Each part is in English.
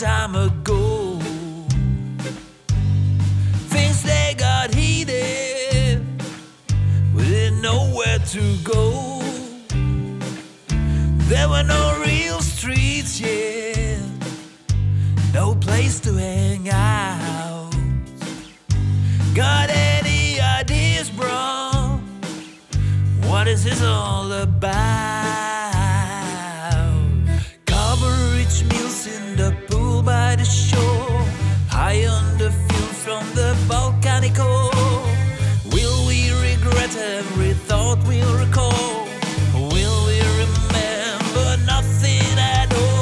time ago. Things they got heated, we didn't know where to go. There were no real streets yet, no place to hang out. Got any ideas, bro? What is this all about? Carver-rich meals in the pool by the shore, high on the fuel from the volcanic core. Will we regret every thought we'll recall? Will we remember nothing at all?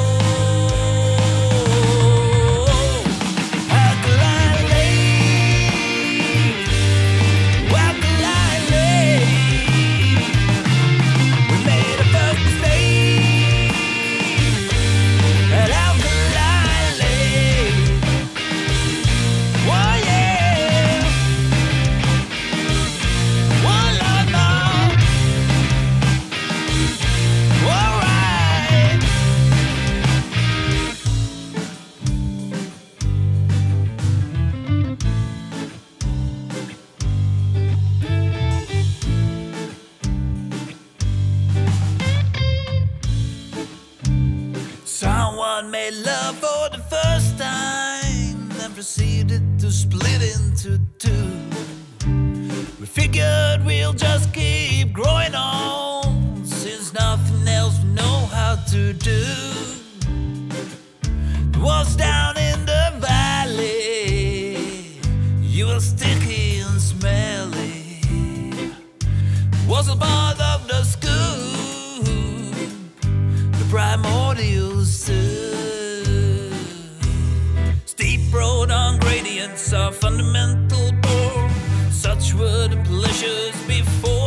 Alkaline lake, alkaline lake. We made a first mistake at Alkaline lake. Oh yeah, one love now. All right. Someone made love for the first time, then proceeded to split into two. We figured we'll just keep growing on, since nothing else we know how to do. It was down in the valley, you were sticky and smelly. Was a part of the scoop, the primordial soup. Steep road on gradients are fundamental bore. Such were the pleasures before.